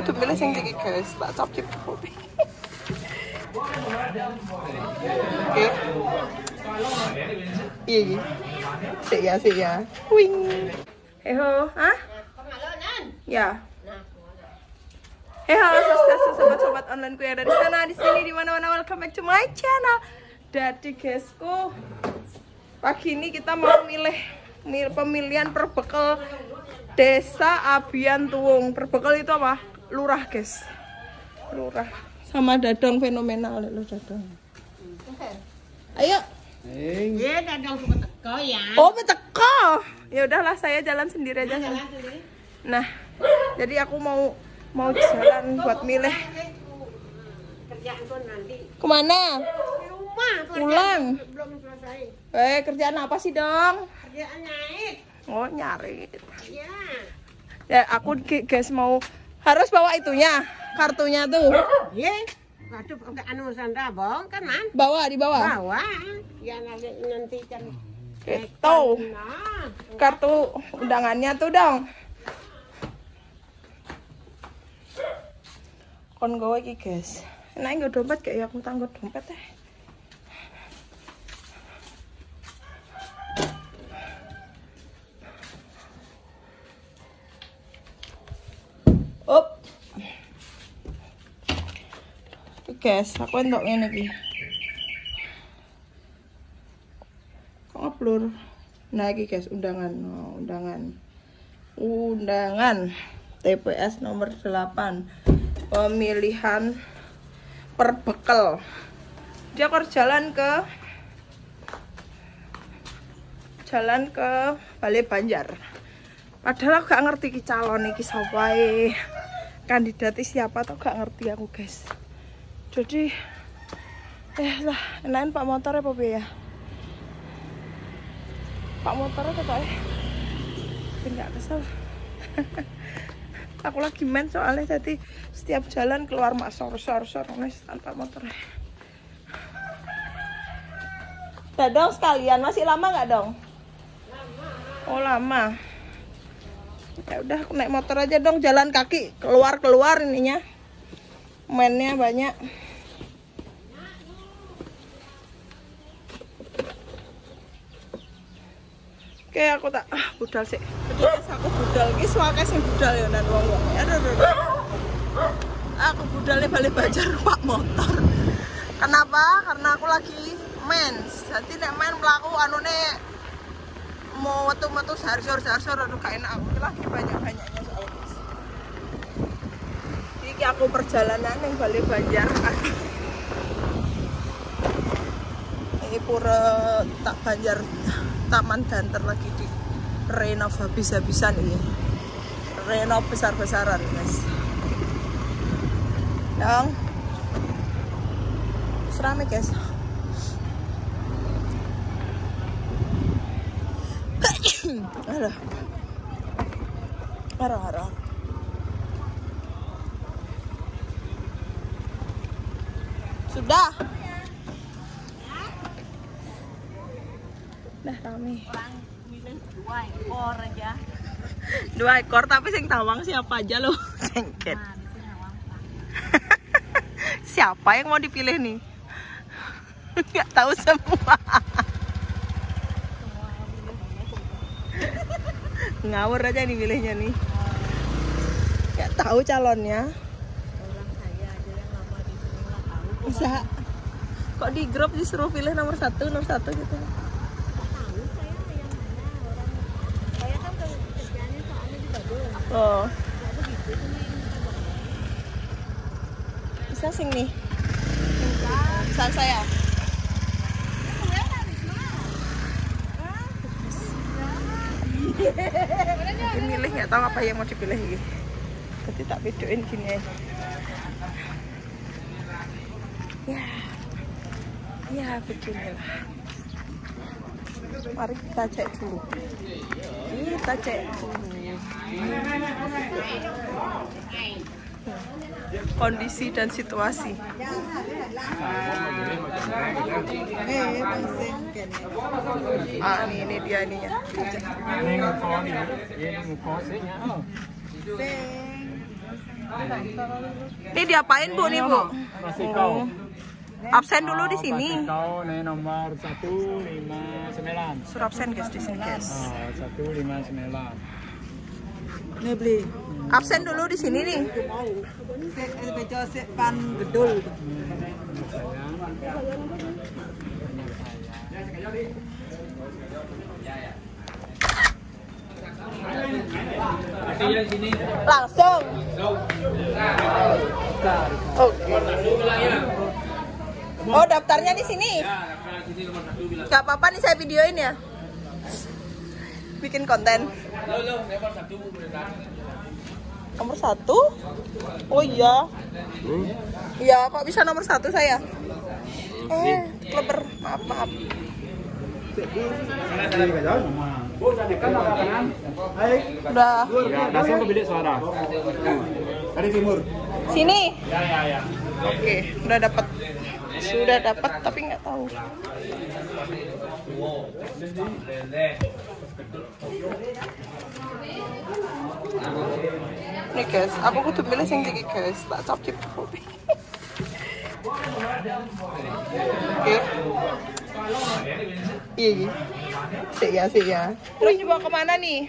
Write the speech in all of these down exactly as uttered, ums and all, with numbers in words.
kudu milih sing iki guys, tak cap cip. Oke. Iya iya. Sik ya, sik ya. Wing. Heho, hah? Ya. Heho, sobat-sobat online ku yang ada di sana, di sini, di mana-mana, welcome back to my channel. Jadi guysku, pagi ini kita mau milih pemilihan perbekal Desa Abian Tuwung. Perbekal itu apa? Lurah guys. Lurah. Sama dadong fenomenal lo dadong. Ayo. Iya, dadong suka teko ya. Oh, teko. Ya udahlah, saya jalan sendiri aja. Nah, jadi aku mau mau jalan buat milih. Kerjaan pun nanti. Kemana? Di rumah. Pulang. Belum selesai. Eh, kerjaan apa sih dong? Kerjaan nyait. Oh, nyari. Iya. Ya, aku guys mau harus bawa itunya, kartunya tuh. Iya. Waduh, ke anu Sandra bong kan man. Bawa di bawah. Bawa. Ya nanti nanti kan. Gitu. Nah, Kartu undangannya tuh dong. Kon gawe iki, guys. Enak nggo dompet kayak aku tanggo dompet teh. Up. Oke, guys, aku entuk ngene iki. Kok ngeblur? Nah, iki guys, undangan. Oh, undangan. Undangan T P S nomor delapan. Pemilihan perbekal. Dia harus jalan ke jalan ke Balai Banjar. Padahal aku gak ngerti ki calon iki sapa e. Kandidatnya siapa tuh gak ngerti aku, guys. Jadi eh lah, enakan Pak motornya apa ya? Pak motornya kok eh. Enggak kesel. Aku lagi main soalnya tadi setiap jalan keluar mak sor-sor-sor tanpa motornya. Dadong sekalian, masih lama nggak dong? Lama. Oh lama. Ya udah aku naik motor aja dong, jalan kaki keluar-keluar ininya. Mainnya banyak. Oke, aku tak ah budal sih. Terus aku budal iki suake sing budal ya nan wong-wong. Aduh aduh. Aku budalnya Balai Banjar Pak motor. Kenapa? Karena aku lagi mens. Jadi nek main mlaku anune mau metu-metu sar-sar-sar aduh gak enak aku lagi banyak-banyaknya soalnya. Iki aku perjalanan yang Balai Banjar. Ini pura tak Banjar Taman Banter lagi di renov habis-habisan ini. Renov besar-besaran, guys. Dong. Serame, guys. Aduh. Arah-arah. Sudah. Nah, rame. orang milih dua ekor aja. Dua ekor tapi sing tawang siapa aja loh. Cengket. Nah, di sini awang. Siapa yang mau dipilih nih? Nggak tahu semua. Ngawur aja nih pilihnya nih. Nggak tahu calonnya. Orang saya aja yang lama di sini nggak tahu. Bisa. Kok di grup disuruh pilih nomor satu, nomor satu gitu? Oh. Bisa sing nih. Bisa saya. Ini milih nggak tahu apa yang mau dipilih gitu. Jadi tak videoin gini aja. Ya. Ya beginilah. Mari kita cek dulu. Kita cek dulu. Kondisi dan situasi. Ah, ini ini dia ininya. Ini diapain Bu nih Bu? Masih kau. Absen dulu di sini. Kau nih nomor satu lima sembilan. Suruh absen guys di sini guys. Oh, satu lima sembilan. Nih beli. Absen dulu di sini nih. Bejo pan gedul. Langsung. Oke. Oh, daftarnya di sini. Gak apa-apa nih saya videoin ya. Bikin konten. Nomor satu? Oh iya. Iya, kok bisa nomor satu saya? Eh, kleber. Maaf, maaf. Udah. Langsung ke bilik suara. Dari timur. Sini. Ya ya ya. Oke, udah dapat. Sudah dapat tapi nggak tahu. Nih guys, aku kudu milih sing iki guys, tak capcip. Oke. Iya, iya. Sik ya, sik ya. Terus dibawa kemana nih?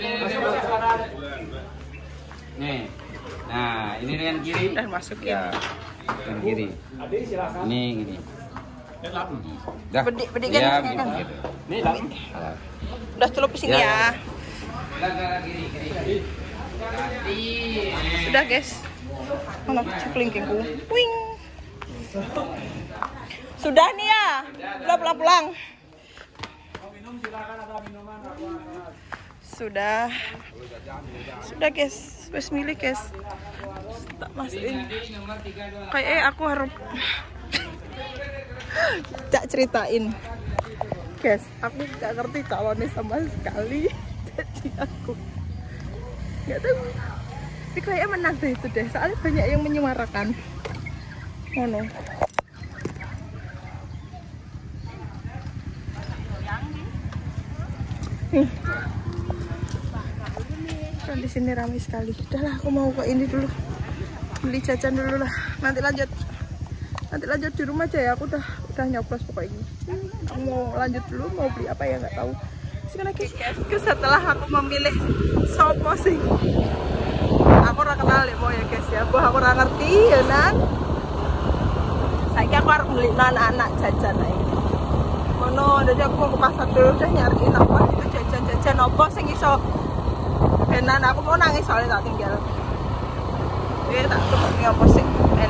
Nih. Nah, ini dengan kiri. Udah masukin. Ya. Dengan kiri. Ini gini. Dah. Bedik, bedik Ya, kan? gitu, gitu. Ini lah. Udah celup di sini Ya. ya. Sudah guys. Mana kelingkingku? Wing. Sudah nih ya. Udah pulang-pulang. Sudah. Sudah guys. Wes milih guys. Tak masukin. Kayak eh aku harus tak ceritain. Guys, aku gak ngerti calonnya sama sekali. Jadi aku gak tahu. Tapi kayaknya menang deh itu deh. Soalnya banyak yang menyuarakan. Ngono. Hmm. Kan di sini ramai sekali. Udahlah, aku mau ke ini dulu. Beli jajan dulu lah. Nanti lanjut. Nanti lanjut di rumah aja ya. Aku udah udah nyoblos pokoknya. Aku mau lanjut dulu, mau beli apa ya nggak tahu. Sekali lagi guys, setelah aku memilih sopo sih. Aku ora kenal ya mau ya guys ya. Aku aku ora ngerti ya nang. Saiki aku harus beli anak-anak jajan ae. Ngono, jadi aku mau ke pasar dulu udah nyariin apa itu jajan-jajan apa sing iso benan aku mau nangis soalnya tak tinggal. Eh tak tutup nih apa sih? Ben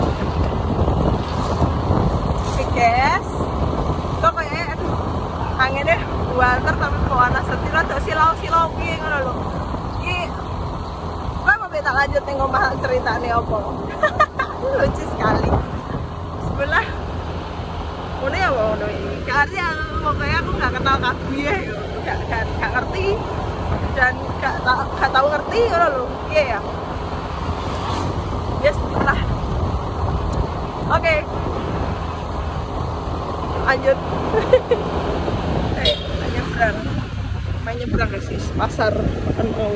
guys, kok kayak aduh anginnya buanter tapi bawa setir ada silau-silau gini ngono lho. Iki kowe mau tak lanjut ning omah ceritane apa? Lucu sekali. Sebelah ngono ya ngono iki. Karena pokoknya aku nggak kenal kabeh ya, gak, gak, gak ngerti dan gak, gak tahu ngerti ngono lho. Iya ya. Yes, lah. Oke. Okay. Lanjut. Eh, main nyebrang. Main nyebrang guys, pasar makan mau.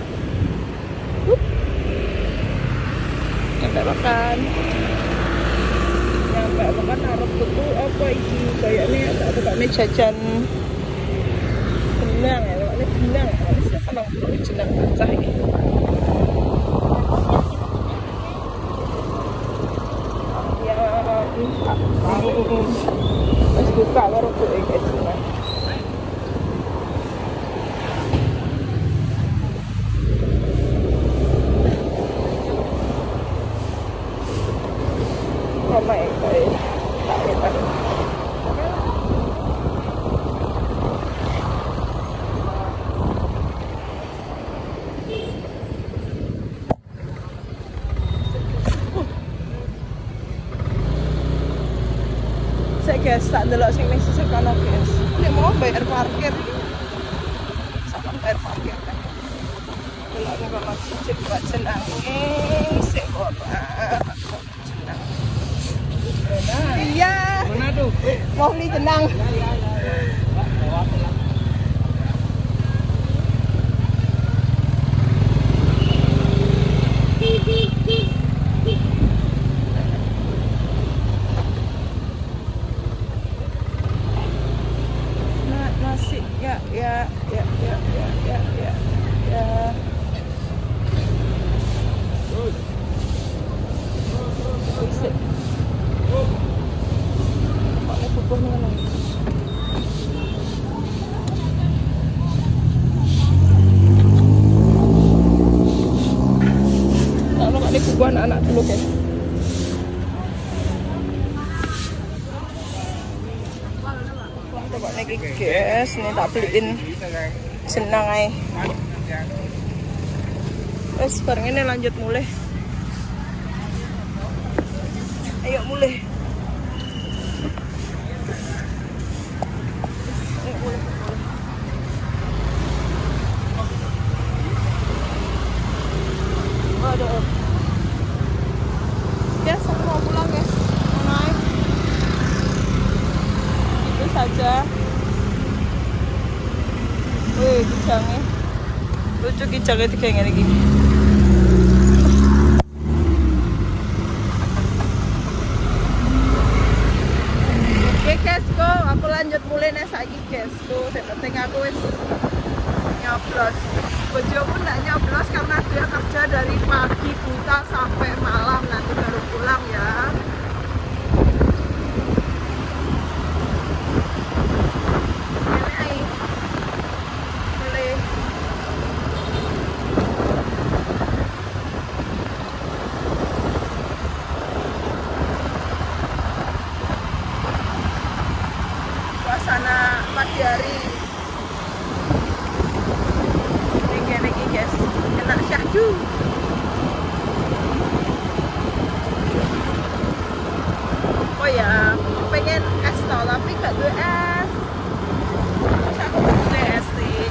Nyampe makan. Nyampe makan arep tuku apa iki? Kayaknya tak tukane jajan benang ya, ini benang. Wis seneng karo jeneng bocah iki. Ya, wis buka baru tuh guys. Ramai kayak tak lihat. Saya guys tak delok sing ning sisih kono guys. Nek mau bayar parkir. Sampai bayar parkir kan. Delok ning kono siji buat jenenge sik ora. Iya. Mana tuh? Mau beli jenang. ini buku anak-anak dulu guys. Coba lagi guys, ini tak beliin senang aja. Terus bareng ini lanjut mulai. Ayo mulai. Ayo mulai. Aduh. Guys, aku mau pulang guys. Mau naik. Itu saja. Wih, kijangnya. Lucu kijangnya tiga yang ini. Oke guys, kok aku lanjut mulai nih saiki guys. Tuh, yang penting aku wis nyoblos. Bojo pun nggak nyoblos karena dia kerja dari pagi buta sampai malam, nanti baru pulang ya. Suasana pagi hari ini guys, enak syahdu. Oh ya, pengen es tau tapi gak ada es. Terus aku butuh es sih.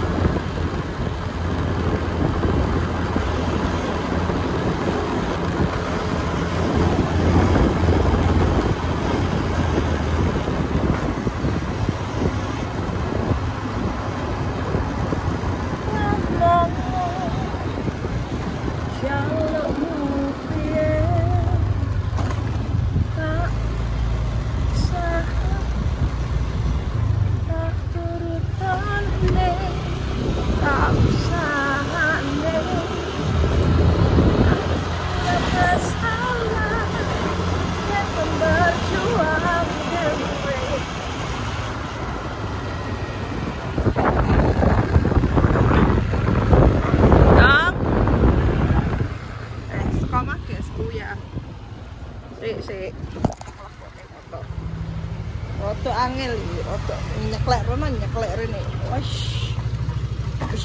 Roto angel iki, roto nyeklek rono nyeklek rene. Wes. Wes.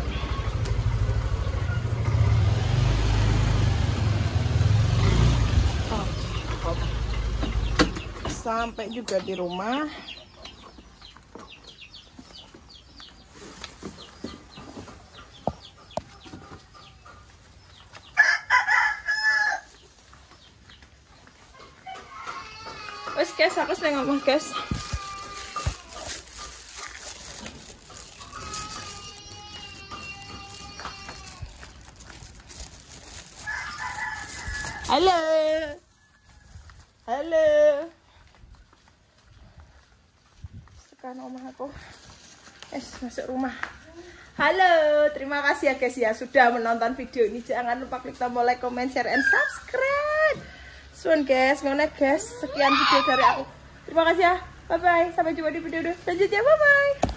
Sampai juga di rumah. Wes guys, aku seneng ngomong guys. Halo. Halo. Sekarang omah aku. Es masuk rumah. Halo, terima kasih ya guys ya sudah menonton video ini. Jangan lupa klik tombol like, comment, share, and subscribe. Suun guys, ngene guys, sekian video dari aku. Terima kasih ya. Bye bye. Sampai jumpa di video selanjutnya. Bye bye.